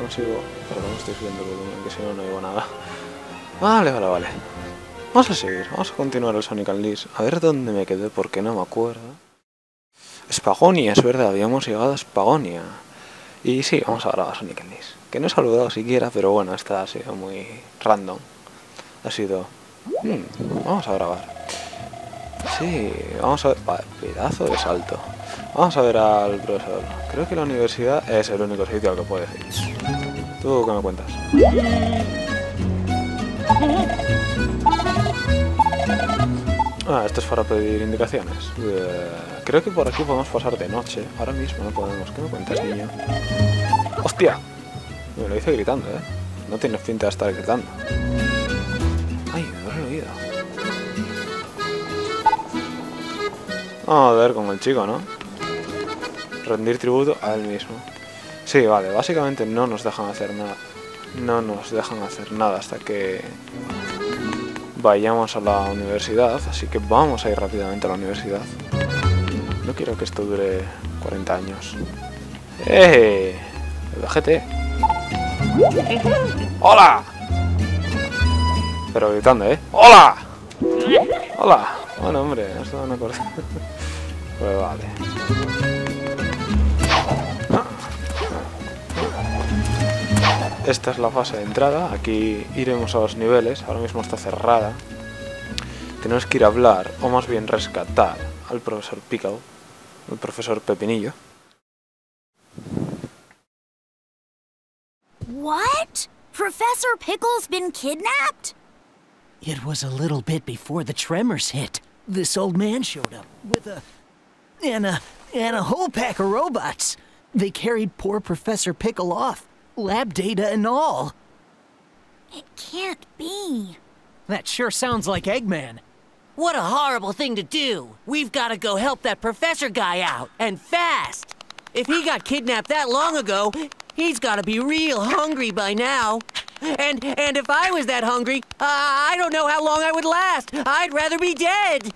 consigo... Pero no estoy subiendo el volumen, que si no, no oigo nada. Vale. Vamos a seguir, vamos a continuar el Sonic Unleashed. A ver dónde me quedé, porque no me acuerdo. Spagonia, es verdad, habíamos llegado a Spagonia. Y sí, vamos a grabar Sonic Unleashed. Que no he saludado siquiera, pero bueno, esta ha sido muy random. Ha sido... vamos a grabar. Sí, vamos a ver... Vale, pedazo de salto. Vamos a ver al profesor. Creo que la universidad es el único sitio al que puedes ir. ¿Tú qué me cuentas? Esto es para pedir indicaciones. Creo que por aquí podemos pasar de noche. Ahora mismo no podemos. ¿Qué me cuentas, niño? ¡Hostia! Me lo hice gritando, ¿eh? No tienes pinta de estar gritando. ¡Ay, me lo he oído! Vamos a ver con el chico, ¿no? Rendir tributo a él mismo. Sí, vale. Básicamente no nos dejan hacer nada. No nos dejan hacer nada hasta que... vayamos a la universidad, así que vamos a ir rápidamente a la universidad. No quiero que esto dure 40 años. ¡Eh! El GT. ¡Hola! Pero gritando, ¿eh? ¡Hola! ¡Hola! Bueno, hombre, esto no me acuerdo. Pues vale. Esta es la fase de entrada. Aquí iremos a los niveles. Ahora mismo está cerrada. Tenemos que ir a hablar, o más bien rescatar, al profesor Pickle, el profesor Pepinillo. What? Professor Pickle's been kidnapped? It was a little bit before the tremors hit. This old man showed up with and a whole pack of robots. They carried poor Professor Pickle off, lab data and all. It can't be. That sure sounds like Eggman. What a horrible thing to do. We've got to go help that professor guy out, and fast. If he got kidnapped that long ago, he's got to be real hungry by now. And if I was that hungry, I don't know how long I would last. I'd rather be dead.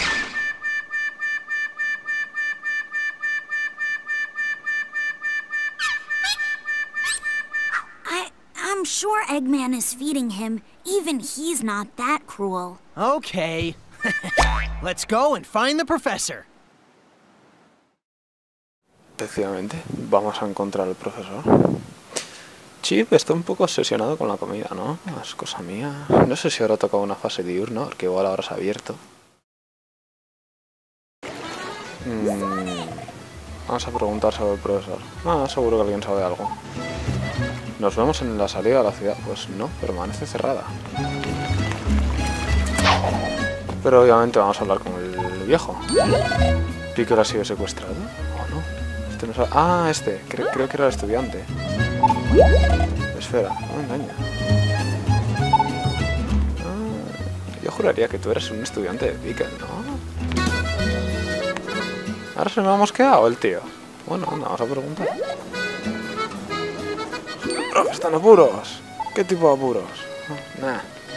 I'm sure Eggman is feeding him. Even he's not that cruel. Okay. Let's go and find the professor. Efectivamente, vamos a encontrar al profesor. Chip está un poco obsesionado con la comida, ¿no? Es cosa mía. No sé si ahora toca una fase diurna, porque igual ahora se ha abierto. Vamos a preguntar sobre el profesor. Seguro que alguien sabe algo. ¿Nos vemos en la salida de la ciudad? Pues no, permanece cerrada. Pero obviamente vamos a hablar con el viejo. ¿Pickle ha sido secuestrado? ¿O no? Este no sabe... este. Creo que era el estudiante. Espera, no me engaña. Yo juraría que tú eres un estudiante de Pickle, ¿no? Ahora se nos ha mosqueado el tío. Bueno, anda, vamos a preguntar. ¡Profe, están apuros! ¿Qué tipo de apuros? Nah.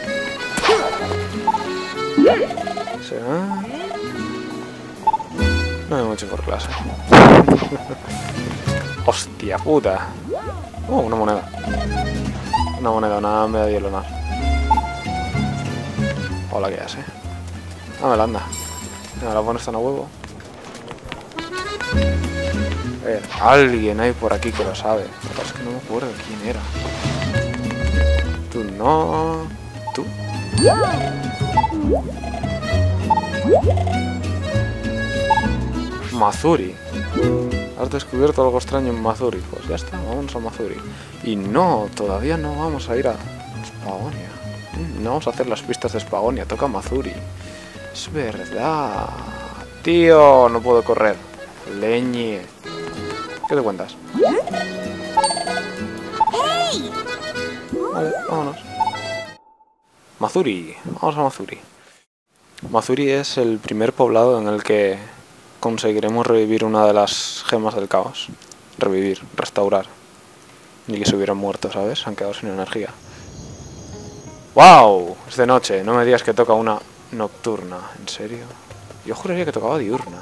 ¿Será? No hay mucho por clase. ¡Hostia puta! Una moneda. Una medalla lunar. Hola, ¿qué hace? Dámela, anda. Me la pones tan a huevo. A ver, alguien hay por aquí que lo sabe. Lo que pasa es que no me acuerdo quién era. Tú no... ¿Tú? Mazuri. Has descubierto algo extraño en Mazuri. Pues ya está, vamos a Mazuri. Y no, todavía no vamos a ir a Spagonia. No vamos a hacer las pistas de Spagonia, toca Mazuri. Es verdad. Tío, no puedo correr. Leñe. ¿Qué te cuentas? ¡Hey! Vale, vámonos. Mazuri. Vamos a Mazuri. Mazuri es el primer poblado en el que conseguiremos revivir una de las gemas del caos. Revivir, restaurar. Ni que se hubieran muerto, ¿sabes? Se han quedado sin energía. ¡Wow! Es de noche. No me digas que toca una nocturna. ¿En serio? Yo juraría que tocaba diurna.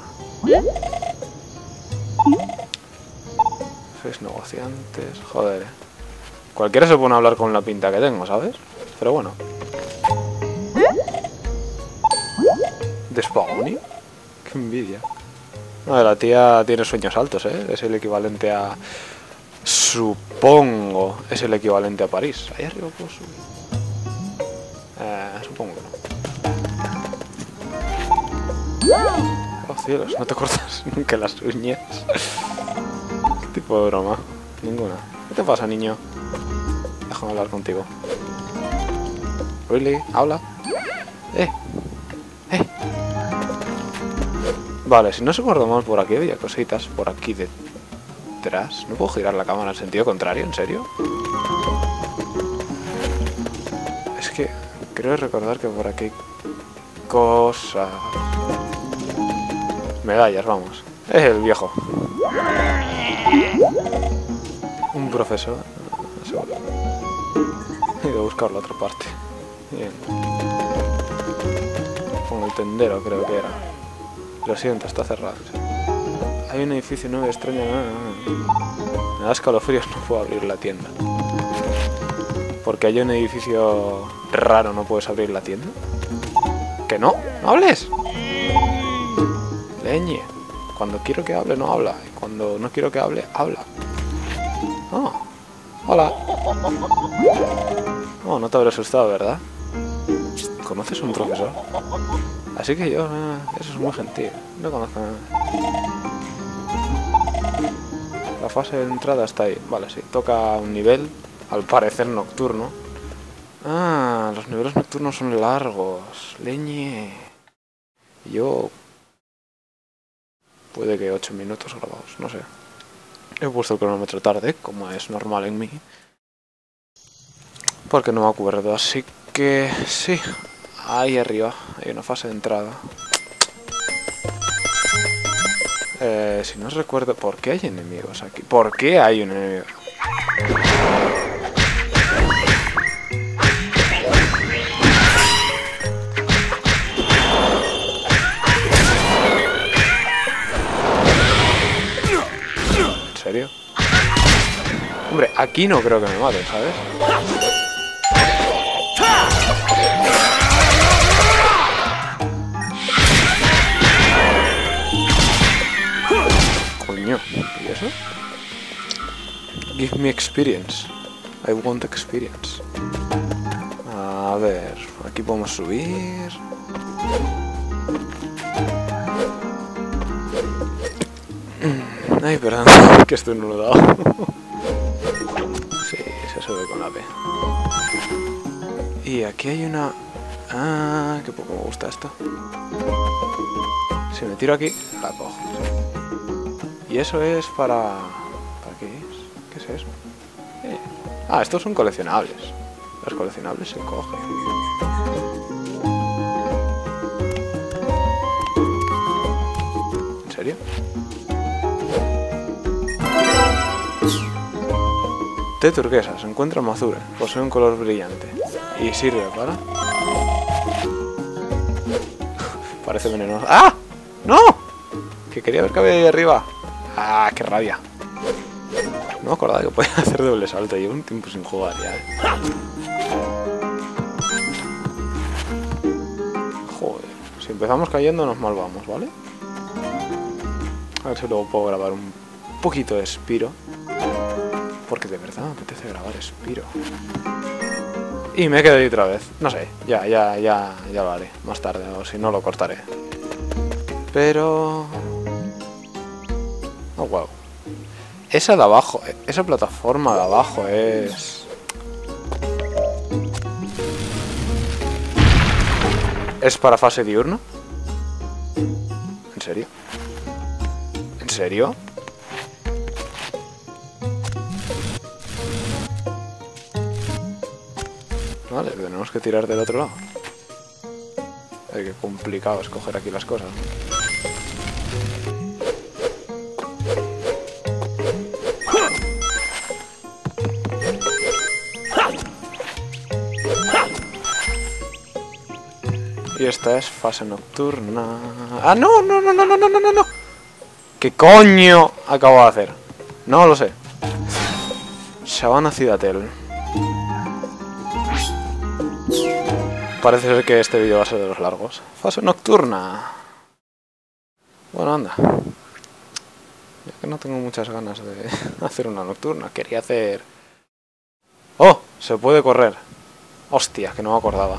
Sois negociantes. Joder. Cualquiera se pone a hablar con la pinta que tengo, ¿sabes? Pero bueno. ¿Despagoni? Qué envidia. No, la tía tiene sueños altos, ¿eh? Es el equivalente a... Supongo, es el equivalente a París. Ahí arriba puedo subir. Supongo que no. Oh cielos, no te cortas nunca las uñas. ¿Qué tipo de broma? Ninguna. ¿Qué te pasa, niño? Déjame hablar contigo. ¿Really? ¿Habla? ¡Eh! Vale, si no se guarda más por aquí, había cositas por aquí detrás. ¿No puedo girar la cámara en sentido contrario? ¿En serio? Es que creo recordar que por aquí hay cosas... Medallas, vamos. Es el viejo. Un profesor. Seguro. He ido a buscar la otra parte. Bien. Con el tendero creo que era. Lo siento, está cerrado. Hay un edificio nuevo extraño. Me da escalofríos, no puedo abrir la tienda. Porque hay un edificio raro, no puedes abrir la tienda. ¿Que no? ¿No hables? Leñe. Cuando quiero que hable, no habla. Y cuando no quiero que hable, habla. Oh. Hola. Oh, no te habré asustado, ¿verdad? ¿Conoces a un profesor? Así que yo, eso es muy gentil. No conozco nada. La fase de entrada está ahí. Vale, sí. Toca un nivel, al parecer nocturno. Ah, los niveles nocturnos son largos. Leñe. Yo... Puede que 8 minutos grabados, no sé. He puesto el cronómetro tarde, como es normal en mí. Porque no me acuerdo, así que... Sí. Ahí arriba hay una fase de entrada. Si no recuerdo... ¿Por qué hay enemigos aquí? ¿Por qué hay un enemigo? ¿En serio? Hombre, aquí no creo que me maten, ¿sabes? Coño, ¿y eso? Give me experience. I want experience. A ver, aquí podemos subir. Ay, perdón, que estoy nudado. Sí, se sube con la P. Y aquí hay una... Ah, qué poco me gusta esto. Si me tiro aquí, la cojo. Y eso es para... ¿Para qué es? ¿Qué es eso? Ah, estos son coleccionables. Los coleccionables se cogen. ¿En serio? Té turquesa, se encuentra en Mazure. Posee un color brillante. Y sirve para... Parece venenoso. ¡Ah! ¡No! Que quería ver qué había ahí arriba. ¡Ah, qué rabia! No me acordaba que podía hacer doble salto. Llevo un tiempo sin jugar ya, Joder. Si empezamos cayendo nos malvamos, ¿vale? A ver si luego puedo grabar un poquito de Spyro. Porque de verdad me apetece grabar Spyro. Y me quedo ahí otra vez. No sé, ya lo haré más tarde. O si no, lo cortaré. Pero... Oh, wow. Esa de abajo, esa plataforma de abajo es... ¿Es para fase diurna? ¿En serio? ¿En serio? Vale, tenemos que tirar del otro lado. Ay, qué complicado escoger aquí las cosas, ¿no? Y esta es fase nocturna. ¡Ah, no! ¡No! ¿Qué coño acabo de hacer? No lo sé. Shavana Ciudadel. Parece ser que este vídeo va a ser de los largos. Fase nocturna. Bueno, anda. Ya que no tengo muchas ganas de hacer una nocturna. Quería hacer... ¡Oh! Se puede correr. Hostia, que no me acordaba.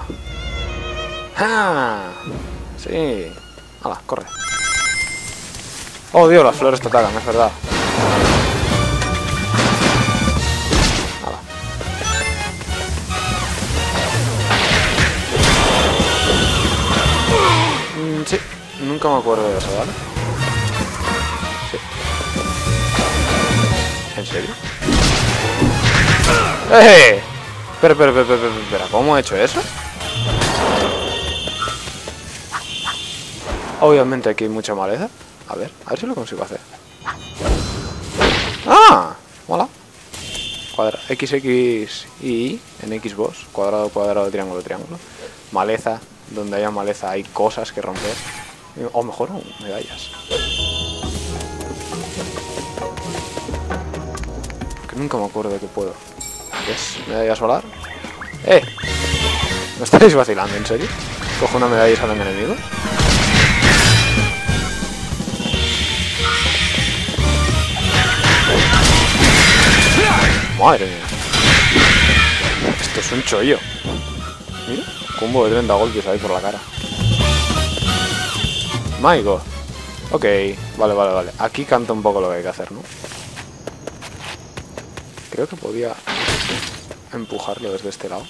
¡Ah! Sí. ¡Hala, corre! ¡Oh, Dios! Las flores te atacan, es verdad. ¡Hala! Sí, nunca me acuerdo de eso, ¿vale? Sí. ¿En serio? ¡Eh! Espera, ¿cómo he hecho eso? Obviamente aquí hay mucha maleza. A ver si lo consigo hacer. ¡Ah! Mola. Cuadra X, X y Y en Xbox. Cuadrado, cuadrado, triángulo, triángulo. Maleza. Donde haya maleza hay cosas que romper. O mejor, medallas. Porque nunca me acuerdo de qué puedo. ¿Es medalla solar? ¿Me estáis vacilando, en serio? ¿Cojo una medalla y salen enemigos? Madre mía. Esto es un chollo. Mira, combo de 30 golpes ahí por la cara. My God. Ok, vale. Aquí canta un poco lo que hay que hacer, ¿no? Creo que podía empujarlo desde este lado.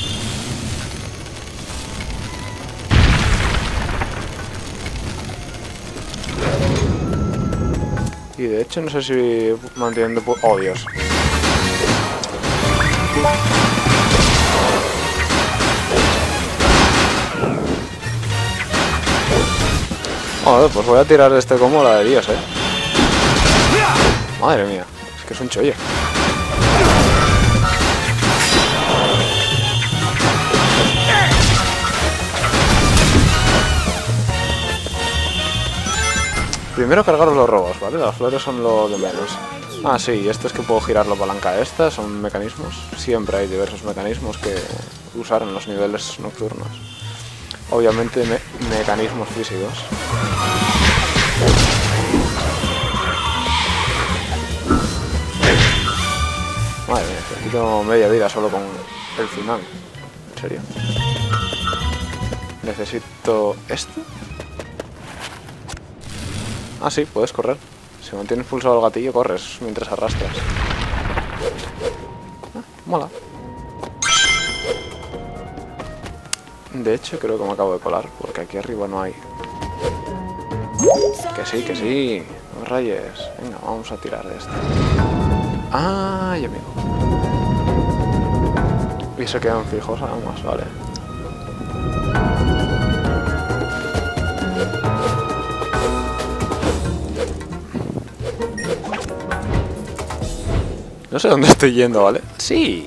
Y de hecho no sé si manteniendo... ¡Oh, Dios! Joder, pues voy a tirar este como la de Dios, Madre mía, es que es un chollo. Primero cargaros los robos, ¿vale? Las flores son lo de menos. Ah, sí, esto es que puedo girar la palanca esta, son mecanismos. Siempre hay diversos mecanismos que usar en los niveles nocturnos. Obviamente mecanismos físicos. Madre mía, aquí tengo media vida solo con el final. ¿En serio? Necesito esto. Ah, sí, puedes correr. Si mantienes pulsado el gatillo, corres mientras arrastras. Ah, mola. De hecho, creo que me acabo de colar, porque aquí arriba no hay. Que sí. No rayes. Venga, vamos a tirar de esto. ¡Ay, amigo! Y se quedan fijos, además, vale. No sé dónde estoy yendo, ¿vale? ¡Sí!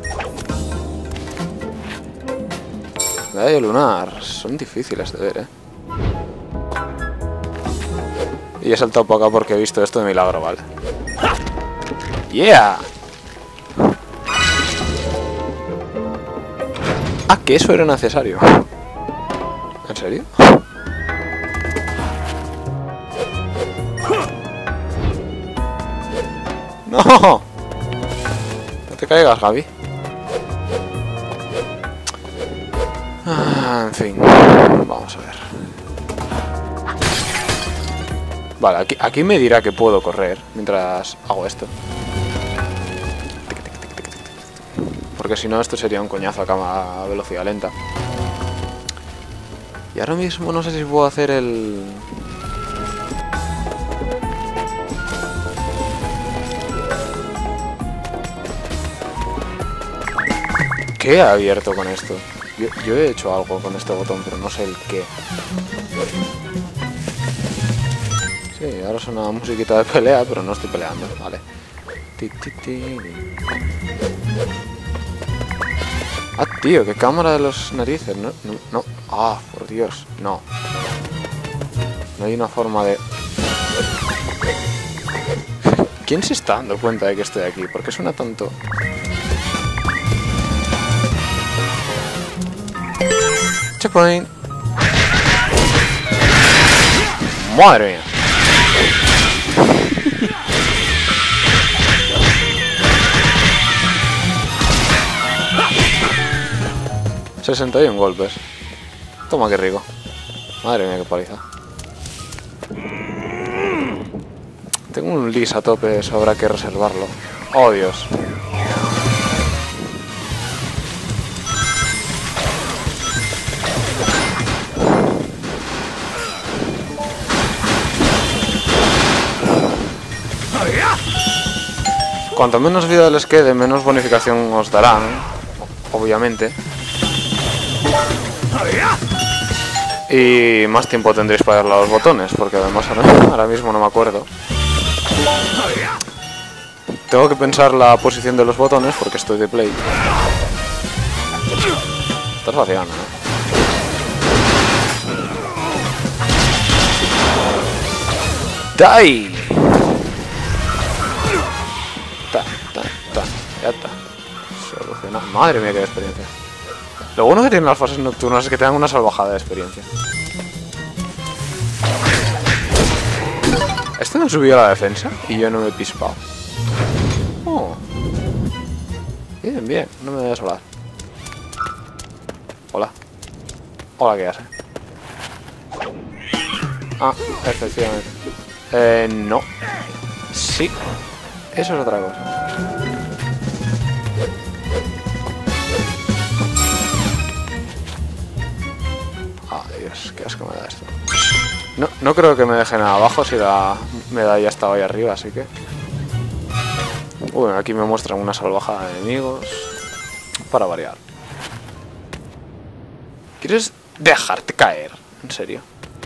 Medalla lunar. Son difíciles de ver, Y he saltado por acá porque he visto esto de milagro, ¿vale? ¡Yeah! Ah, que eso era necesario. ¿En serio? ¡No! No te caigas, Gaby. Ah, en fin. Vamos a ver. Vale, aquí me dirá que puedo correr mientras hago esto. Porque si no, esto sería un coñazo a velocidad lenta. Y ahora mismo no sé si puedo hacer el... ¿Qué he abierto con esto? Yo he hecho algo con este botón, pero no sé el qué. Sí, ahora suena una musiquita de pelea, pero no estoy peleando, vale. Ah, tío, qué cámara de los narices, no. Ah, por Dios, no. No hay una forma de... ¿Quién se está dando cuenta de que estoy aquí? ¿Por qué suena tanto? Checkpoint. Madre mía. ...61 golpes. Toma, qué rico. Madre mía, qué paliza. Tengo un Liz a tope, eso habrá que reservarlo. Oh, Dios. Cuanto menos vida les quede, menos bonificación os darán, obviamente. Y más tiempo tendréis para darle a los botones, porque además ahora mismo no me acuerdo. Tengo que pensar la posición de los botones porque estoy de play. Estás vaciando, ¿no? ¡Die! Ya está. Solucionado. Madre mía, qué experiencia. Lo bueno que tienen las fases nocturnas es que te dan una salvajada de experiencia. Este no subió a la defensa y yo no me he pispado. Oh. Bien, bien. No me voy a solar. Hola. Hola, ¿qué hace? Ah, efectivamente. No. Sí. Eso es otra cosa. Qué asco me da esto. No creo que me deje nada abajo si la medalla estaba ahí arriba, así que... Bueno, aquí me muestran una salvajada de enemigos. Para variar. ¿Quieres dejarte caer? En serio.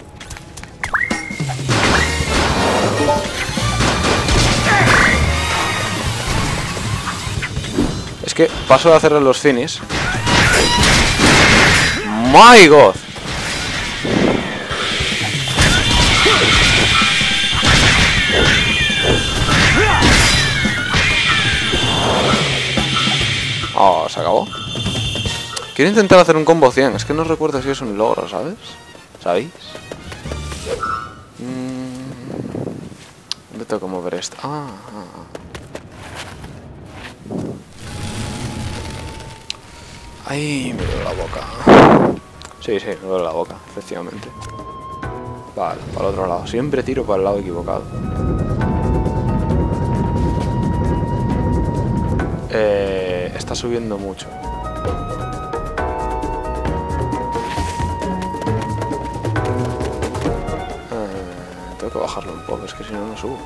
Es que paso de hacerle los finis. ¡My God! Oh, se acabó. Quiero intentar hacer un combo 100. Es que no recuerdo si es un logro, ¿sabes? ¿Sabéis? ¿Dónde tengo que mover esto? Ay, me duele la boca. Sí, me duele la boca, efectivamente. Vale, para el otro lado. Siempre tiro para el lado equivocado. Está subiendo mucho. Tengo que bajarlo un poco, es que si no, no subo.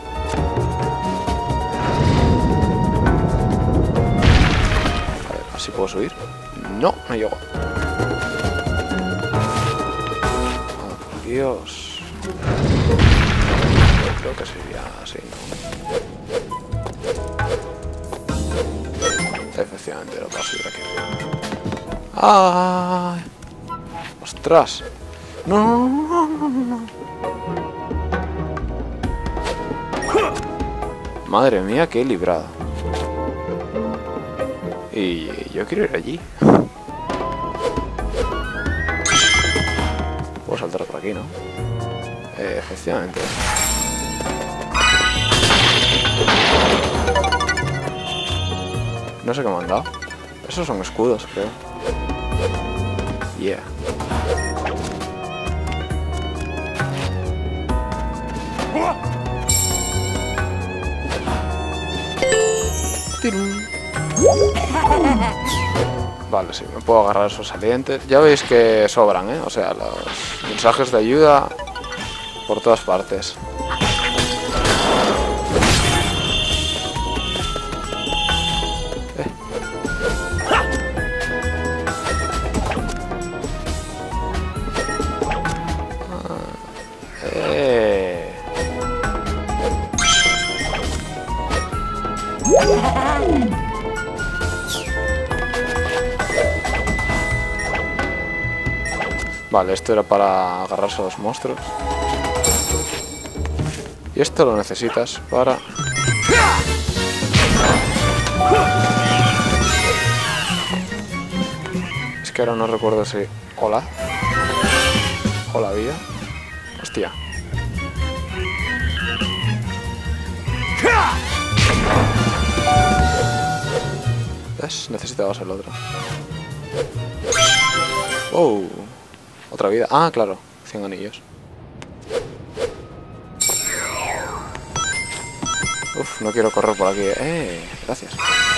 A ver, ¿así puedo subir? No, no llego. Oh, por Dios. Creo que sería así, ¿no? Efectivamente, lo puedo subir aquí. ¡Ay! ¡Ostras! No. Madre mía, qué librado. Y yo quiero ir allí. Puedo saltar por aquí, ¿no? Efectivamente. No sé qué me han dado. Esos son escudos, creo. Yeah. Vale, sí, me puedo agarrar esos salientes. Ya veis que sobran, ¿eh? O sea, los mensajes de ayuda por todas partes. Vale, esto era para agarrarse a los monstruos. Y esto lo necesitas para... Es Es que ahora no recuerdo si... Hola. Hola, vida. Hostia. ¿Ves? Necesitabas el otro. Oh. Otra vida. Ah, claro. 100 anillos. Uf, no quiero correr por aquí. Gracias.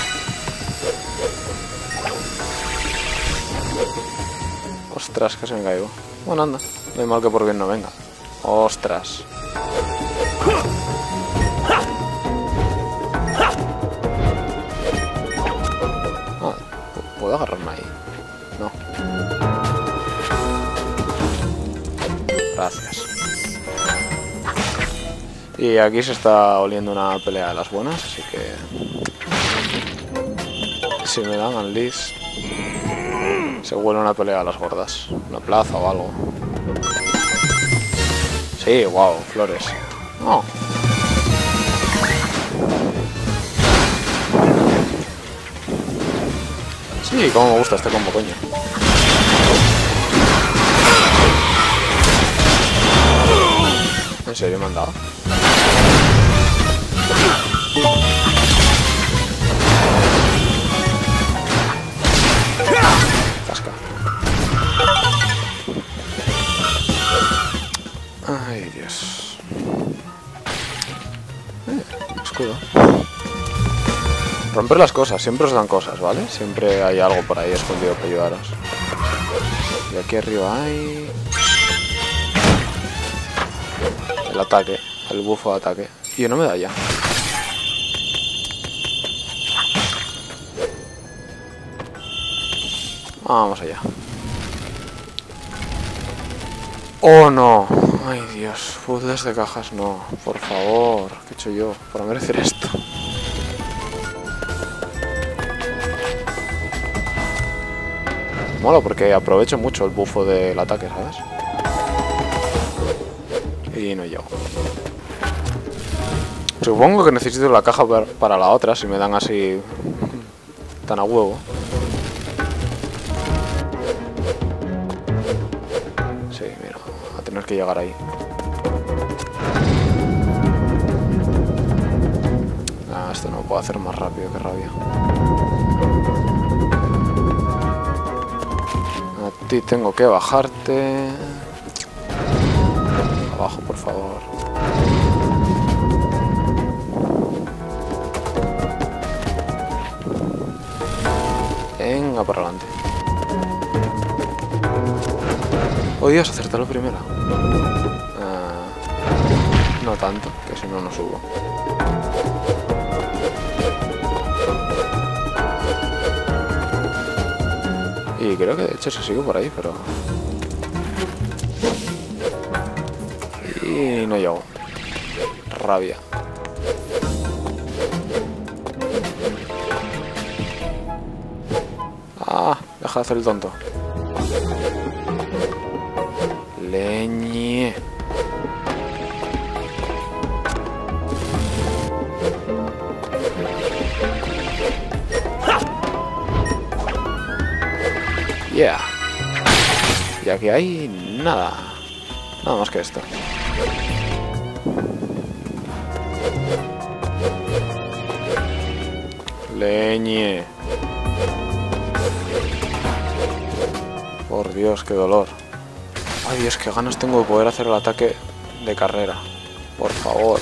Ostras, casi me caigo. Bueno, anda. No hay mal que por bien no venga. Ostras. Ah, ¿puedo agarrarme ahí? No. Gracias. Y aquí se está oliendo una pelea de las buenas, así que... Si me dan al Liz... Se huele una pelea a las gordas. Una plaza o algo. Sí, wow, flores. Oh. Sí, cómo me gusta este combo, coño. ¿En serio me han dado? Casca. Ay, Dios. Escudo. Romper las cosas, siempre os dan cosas, ¿vale? Siempre hay algo por ahí escondido para ayudaros. Y aquí arriba hay... El ataque, el bufo de ataque. Y no me da ya. Vamos allá. ¡Oh, no! ¡Ay, Dios! Puzzles de cajas, no. Por favor. ¿Qué he hecho yo para merecer esto? Mola porque aprovecho mucho el bufo del ataque, ¿sabes? Y no llego. Supongo que necesito la caja para la otra, si me dan así tan a huevo. Sí, mira, a tener que llegar ahí. Ah, esto no lo puedo hacer más rápido, qué rabia. A ti tengo que bajarte. Abajo, por favor. Venga, para adelante. Oh, Dios, acertarlo primero. No tanto, que si no, no subo. Y creo que de hecho se sigue por ahí, pero... Y no llego. Rabia. Ah, deja de hacer el tonto. Leñe. Yeah. Y aquí hay nada. Nada más que esto. Leñe. Por Dios, qué dolor. Ay, Dios, qué ganas tengo de poder hacer el ataque de carrera. Por favor.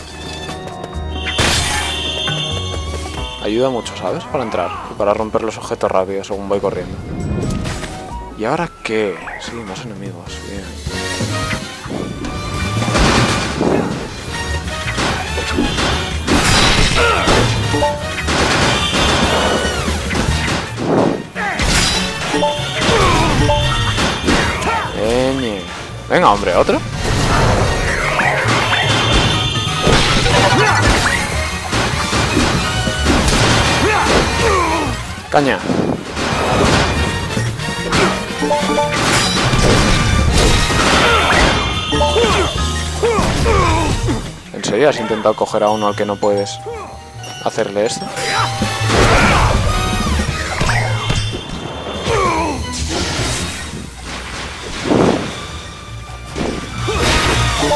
Ayuda mucho, ¿sabes? Para entrar y para romper los objetos rápido según voy corriendo. ¿Y ahora qué? Sí, más enemigos. Bien. Venga, hombre, ¿otro? Caña. ¿En serio has intentado coger a uno al que no puedes hacerle esto?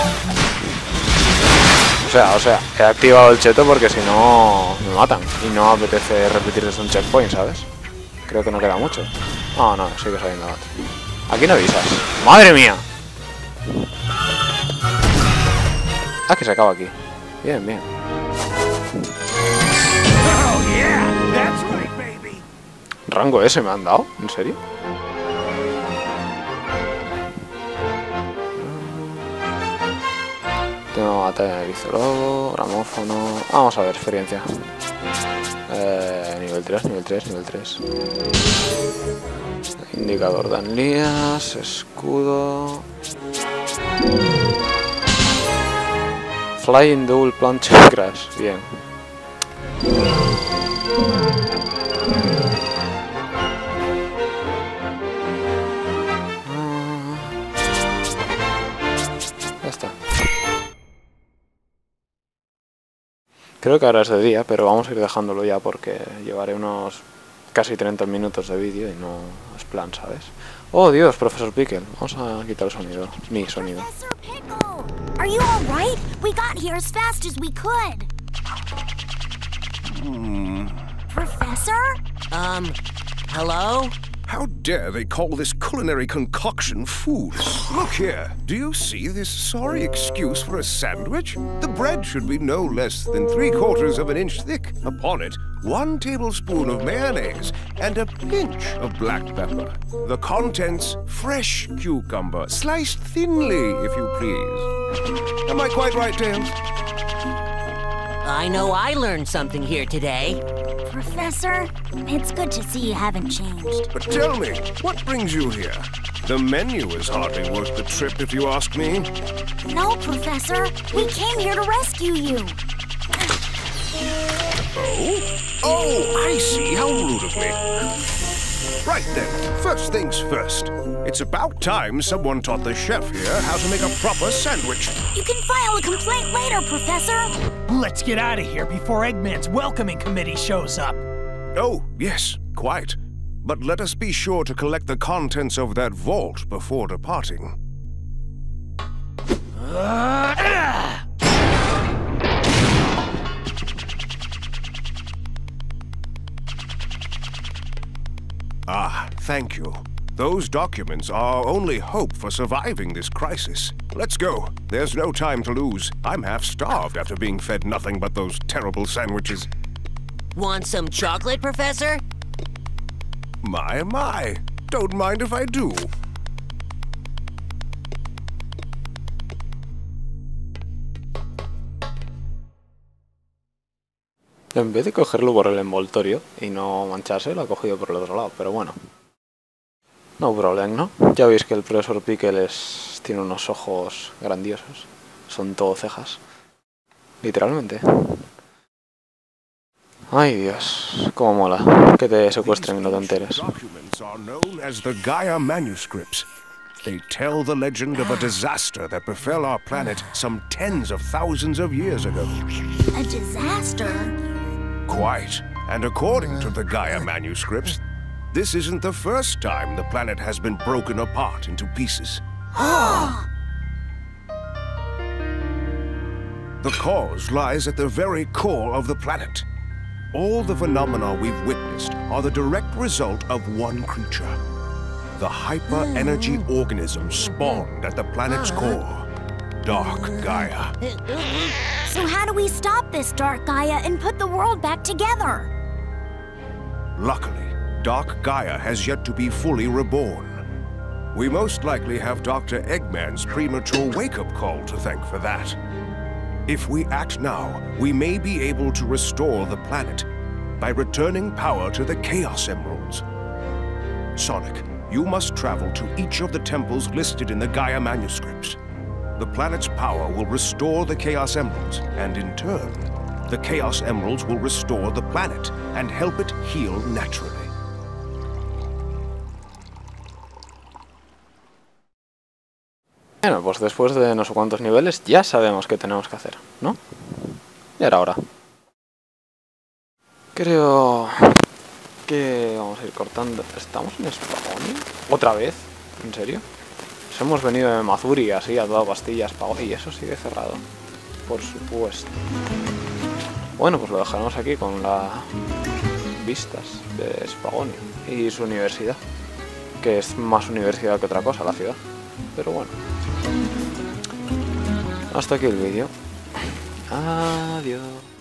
O sea, he activado el cheto porque si no me matan. Y no apetece repetir desde un checkpoint, ¿sabes? Creo que no queda mucho. No, no, sigue saliendo gato. Aquí no avisas. ¡Madre mía! Ah, que se acaba aquí. Bien, bien. ¿Rango S me han dado? ¿En serio? Tengo batalla de Vizolobo, gramófono... Vamos a ver, experiencia. Nivel 3, nivel 3, nivel 3. Indicador de Anlías, escudo... Flying Double Plunge Crash, bien. Ya está. Creo que ahora es de día, pero vamos a ir dejándolo ya porque llevaré unos casi 30 minutos de vídeo y no es plan, ¿sabes? Oh, Dios, Profesor Pickle. Vamos a quitar el sonido. Mi sonido. Professor Pickle! Are you alright? We got here as fast as we could. Professor? Hello? How dare they call this culinary concoction food? Look here, do you see this sorry excuse for a sandwich? The bread should be no less than 3/4 of an inch thick. Upon it, 1 tablespoon of mayonnaise and a pinch of black pepper. The contents, fresh cucumber, sliced thinly, if you please. Am I quite right, Tails? I know I learned something here today. Professor, it's good to see you haven't changed. But tell me, what brings you here? The menu is hardly worth the trip, if you ask me. No, Professor. We came here to rescue you. Oh, I see. How rude of me. Right then, first things first. It's about time someone taught the chef here how to make a proper sandwich. You can file a complaint later, Professor. Let's get out of here before Eggman's welcoming committee shows up. Oh, yes, quite. But let us be sure to collect the contents of that vault before departing. Ah, thank you. Those documents are our only hope for surviving this crisis. Let's go. There's no time to lose. I'm half starved after being fed nothing but those terrible sandwiches. Want some chocolate, Professor? My. Don't mind if I do. En vez de cogerlo por el envoltorio y no mancharse, lo ha cogido por el otro lado, pero bueno. No problem, ¿no? Ya veis que el profesor Pickle tiene unos ojos grandiosos. Son todo cejas. Literalmente. Ay, Dios, cómo mola que te secuestren y no te enteres. Documents are known as the Gaia manuscripts. They tell the legend of a disaster that befell our planet some tens of thousands of years ago. A disaster? Quite. And according to the Gaia manuscripts, this isn't the first time the planet has been broken apart into pieces. The cause lies at the very core of the planet. All the phenomena we've witnessed are the direct result of one creature. The hyper-energy organism spawned at the planet's core, Dark Gaia. So how do we stop this Dark Gaia and put the world back together? Luckily, Dark Gaia has yet to be fully reborn. We most likely have Dr. Eggman's premature wake-up call to thank for that. If we act now, we may be able to restore the planet by returning power to the Chaos Emeralds. Sonic, you must travel to each of the temples listed in the Gaia manuscripts. The planet's power will restore the Chaos Emeralds, and in turn, the Chaos Emeralds will restore the planet and help it heal naturally. Bueno, pues después de no sé cuántos niveles ya sabemos qué tenemos que hacer, ¿no? Ya era hora. Creo que vamos a ir cortando. ¿Estamos en Spagonia? ¿Otra vez? ¿En serio? Nos hemos venido de Mazuri así a toda pastilla, y eso sigue cerrado, por supuesto. Bueno, pues lo dejaremos aquí con las vistas de Spagonia y su universidad, que es más universidad que otra cosa, la ciudad. Pero bueno, hasta aquí el vídeo. Adiós.